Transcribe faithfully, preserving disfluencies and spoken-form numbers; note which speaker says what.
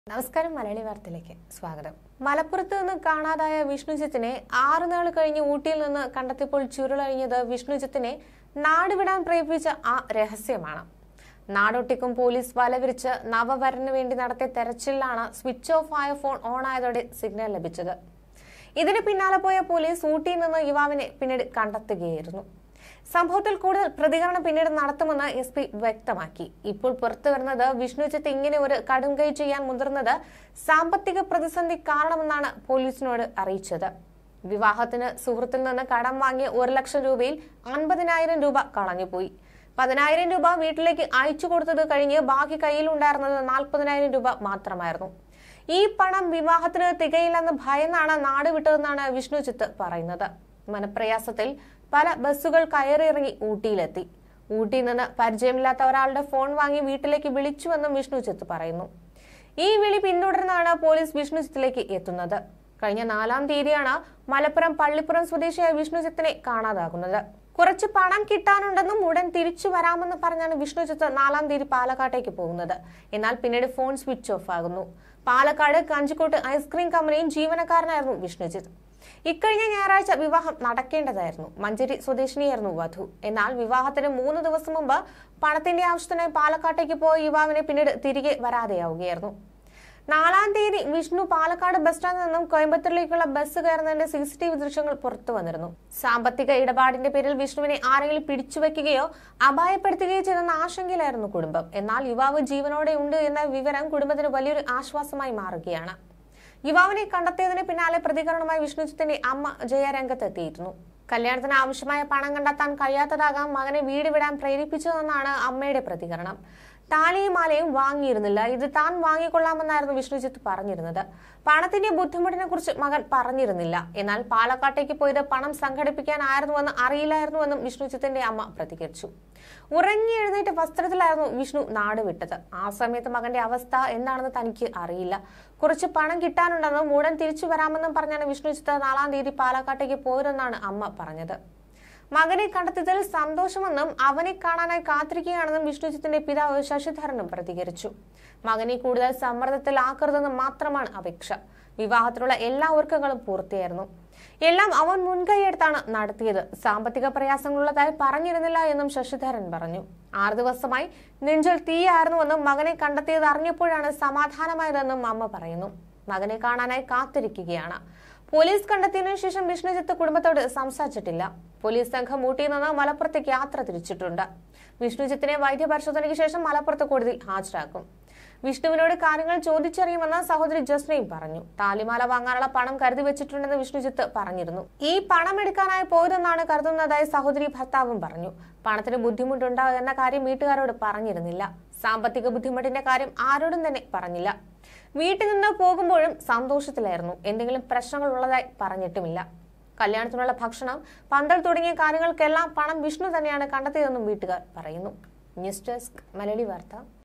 Speaker 1: നമസ്കാരം മലയാളി വാർത്തയിലേക്ക് സ്വാഗതം. മലപ്പുറത്ത് നിന്ന് കാണാതായ വിഷ്ണുജിത്തിനെ ആറു നാൾ കഴിഞ്ഞ് ഊട്ടിയിൽ നിന്ന് കണ്ടെത്തിയപ്പോൾ ചുരുളഴിഞ്ഞത് വിഷ്ണുജിത്തിനെ നാടുവിടാൻ പ്രേരിപ്പിച്ച ആ രഹസ്യമാണ്. നാടൊട്ടിക്കും പോലീസ് വലവിരിച്ച് നവവരന് വേണ്ടി നടത്തിയ തെരച്ചിലാണ് സ്വിച്ച് ഓഫ് ആയ ഫോൺ ഓൺ ആയതോടെ സിഗ്നൽ ലഭിച്ചത്. ഇതിന് പിന്നാലെ പോയ പോലീസ് ഊട്ടിയിൽ നിന്ന് യുവാവിനെ പിന്നീട് കണ്ടെത്തുകയായിരുന്നു. സംഭവത്തിൽ കൂടുതൽ പ്രതികരണം പിന്നീട് നടത്തുമെന്ന് എസ് പി വ്യക്തമാക്കി. ഇപ്പോൾ പുറത്തുവരുന്നത് വിഷ്ണുജിത്ത് ഇങ്ങനെ ഒരു കടുംകൈ ചെയ്യാൻ മുതിർന്നത് സാമ്പത്തിക പ്രതിസന്ധി കാരണമെന്നാണ് പോലീസിനോട് അറിയിച്ചത്. വിവാഹത്തിന് സുഹൃത്തിൽ നിന്ന് കടം വാങ്ങിയ ഒരു ലക്ഷം രൂപയിൽ അൻപതിനായിരം രൂപ കളഞ്ഞുപോയി. പതിനായിരം രൂപ വീട്ടിലേക്ക് അയച്ചു കൊടുത്തത് കഴിഞ്ഞ് ബാക്കി കയ്യിലുണ്ടായിരുന്നത് നാൽപ്പതിനായിരം രൂപ മാത്രമായിരുന്നു. ഈ പണം വിവാഹത്തിന് തികയില്ലെന്ന് ഭയന്നാണ് നാട് വിട്ടതെന്നാണ് വിഷ്ണുജിത്ത് പറയുന്നത്. മനപ്രയാസത്തിൽ പല ബസ്സുകൾ കയറിയിറങ്ങി ഊട്ടിയിലെത്തി. ഊട്ടിയിൽ നിന്ന് പരിചയമില്ലാത്ത ഒരാളുടെ ഫോൺ വാങ്ങി വീട്ടിലേക്ക് വിളിച്ചുവെന്നും വിഷ്ണുജിത്ത് പറയുന്നു. ഈ വിളി പിന്തുടർന്നാണ് പോലീസ് വിഷ്ണുജിത്തിലേക്ക് എത്തുന്നത്. കഴിഞ്ഞ നാലാം തീയതിയാണ് മലപ്പുറം പള്ളിപ്പുറം സ്വദേശിയായ വിഷ്ണുജിത്തിനെ കാണാതാകുന്നത്. കുറച്ച് പണം കിട്ടാനുണ്ടെന്നും ഉടൻ തിരിച്ചു വരാമെന്ന് പറഞ്ഞാണ് വിഷ്ണുജിത്ത് നാലാം തീയതി പാലക്കാട്ടേക്ക് പോകുന്നത്. എന്നാൽ പിന്നീട് ഫോൺ സ്വിച്ച് ഓഫ് ആകുന്നു. പാലക്കാട് കഞ്ചിക്കോട്ട് ഐസ്ക്രീം കമ്പനിയും ജീവനക്കാരനായിരുന്നു വിഷ്ണുജിത്ത്. ഇക്കഴിഞ്ഞ ഞായറാഴ്ച വിവാഹം നടക്കേണ്ടതായിരുന്നു. മഞ്ചേരി സ്വദേശിനിയായിരുന്നു വധു. എന്നാൽ വിവാഹത്തിന് മൂന്ന് ദിവസം മുമ്പ് പണത്തിന്റെ ആവശ്യത്തിനായി പാലക്കാട്ടേക്ക് പോയ യുവാവിനെ പിന്നീട് തിരികെ വരാതെയാവുകയായിരുന്നു. നാലാം തീയതി വിഷ്ണു പാലക്കാട് ബസ് സ്റ്റാൻഡിൽ നിന്നും കോയമ്പത്തൂരിലേക്കുള്ള ബസ് കയറുന്നതിന്റെ സി സി ടി വി ദൃശ്യങ്ങൾ പുറത്തു വന്നിരുന്നു. സാമ്പത്തിക ഇടപാടിന്റെ പേരിൽ വിഷ്ണുവിനെ ആരെങ്കിലും പിടിച്ചുവെക്കുകയോ അപായപ്പെടുത്തുകയോ ചെയ്തെന്ന ആശങ്കയിലായിരുന്നു കുടുംബം. എന്നാൽ യുവാവ് ജീവനോടെ ഉണ്ട് എന്ന വിവരം കുടുംബത്തിന് വലിയൊരു ആശ്വാസമായി മാറുകയാണ്. യുവാവിനെ കണ്ടെത്തിയതിന് പിന്നാലെ പ്രതികരണമായി വിഷ്ണുജിത്തിന്റെ അമ്മ ജയ രംഗത്തെത്തിയിരുന്നു. കല്യാണത്തിന് ആവശ്യമായ പണം കണ്ടെത്താൻ കഴിയാത്തതാകാം മകനെ വീട് വിടാൻ പ്രേരിപ്പിച്ചതെന്നാണ് അമ്മയുടെ പ്രതികരണം. താലിയും മാലയും വാങ്ങിയിരുന്നില്ല, ഇത് താൻ വാങ്ങിക്കൊള്ളാമെന്നായിരുന്നു വിഷ്ണുജിത്ത് പറഞ്ഞിരുന്നത്. പണത്തിന്റെ ബുദ്ധിമുട്ടിനെ കുറിച്ച് മകൻ പറഞ്ഞിരുന്നില്ല. എന്നാൽ പാലക്കാട്ടേക്ക് പോയത് പണം സംഘടിപ്പിക്കാനായിരുന്നുവെന്ന് അറിയില്ലായിരുന്നുവെന്നും വിഷ്ണുജിത്തിന്റെ അമ്മ പ്രതികരിച്ചു. ഉറങ്ങി എഴുന്നേറ്റ് വസ്ത്രത്തിലായിരുന്നു വിഷ്ണു നാട് വിട്ടത്. ആ സമയത്ത് മകന്റെ അവസ്ഥ എന്താണെന്ന് തനിക്ക് അറിയില്ല. കുറച്ച് പണം കിട്ടാനുണ്ടെന്നും ഉടൻ തിരിച്ചു വരാമെന്നും പറഞ്ഞാണ് വിഷ്ണുജിത്ത് നാലാം തീയതി പാലക്കാട്ടേക്ക് പോയതെന്നാണ് അമ്മ പറഞ്ഞത്. മകനെ കണ്ടെത്തിയതിൽ സന്തോഷമെന്നും അവനെ കാണാനായി കാത്തിരിക്കുകയാണെന്നും വിഷ്ണുജിത്തിന്റെ പിതാവ് ശശിധരനും പ്രതികരിച്ചു. മകനെ കൂടുതൽ സമ്മർദ്ദത്തിലാക്കരുതെന്ന് മാത്രമാണ് അപേക്ഷ. വിവാഹത്തിലുള്ള എല്ലാ ഒരുക്കങ്ങളും പൂർത്തിയായിരുന്നു. എല്ലാം അവൻ മുൻകൈയെടുത്താണ് നടത്തിയത്. സാമ്പത്തിക പ്രയാസങ്ങളുള്ളതായി പറഞ്ഞിരുന്നില്ല എന്നും ശശിധരൻ പറഞ്ഞു. ആറു ദിവസമായി നെഞ്ചിൽ തീയായിരുന്നുവെന്നും മകനെ കണ്ടെത്തിയത് അറിഞ്ഞപ്പോഴാണ് സമാധാനമായതെന്നും അമ്മ പറയുന്നു. മകനെ കാണാനായി കാത്തിരിക്കുകയാണ്. പോലീസ് കണ്ടെത്തിയതിനു ശേഷം വിഷ്ണുജിത്ത് കുടുംബത്തോട് സംസാരിച്ചിട്ടില്ല. പോലീസ് സംഘം ഊട്ടിയിൽ നിന്ന് മലപ്പുറത്തേക്ക് യാത്ര തിരിച്ചിട്ടുണ്ട്. വിഷ്ണുജിത്തിനെ വൈദ്യപരിശോധനയ്ക്ക് ശേഷം മലപ്പുറത്ത് കോടതിയിൽ ഹാജരാക്കും. വിഷ്ണുവിനോട് കാര്യങ്ങൾ ചോദിച്ചറിയുമെന്ന് സഹോദരി ജസ്നയും പറഞ്ഞു. താലിമാല വാങ്ങാനുള്ള പണം കരുതി വെച്ചിട്ടുണ്ടെന്ന് വിഷ്ണുജിത്ത് പറഞ്ഞിരുന്നു. ഈ പണം എടുക്കാനായി പോയതെന്നാണ് കരുതുന്നതായി സഹോദരി ഭർത്താവും പറഞ്ഞു. പണത്തിന് ബുദ്ധിമുട്ടുണ്ടോ എന്ന കാര്യം വീട്ടുകാരോട് പറഞ്ഞിരുന്നില്ല. സാമ്പത്തിക ബുദ്ധിമുട്ടിന്റെ കാര്യം ആരോടും തന്നെ പറഞ്ഞില്ല. വീട്ടിൽ നിന്ന് പോകുമ്പോഴും സന്തോഷത്തിലായിരുന്നു. എന്തെങ്കിലും പ്രശ്നങ്ങൾ ഉള്ളതായി പറഞ്ഞിട്ടുമില്ല. കല്യാണത്തിനുള്ള ഭക്ഷണം, പന്തൽ തുടങ്ങിയ കാര്യങ്ങൾക്കെല്ലാം പണം വിഷ്ണു തന്നെയാണ് കണ്ടെത്തിയതെന്നും വീട്ടുകാർ പറയുന്നു. ന്യൂസ് ഡെസ്ക് മലയാളി വാർത്ത.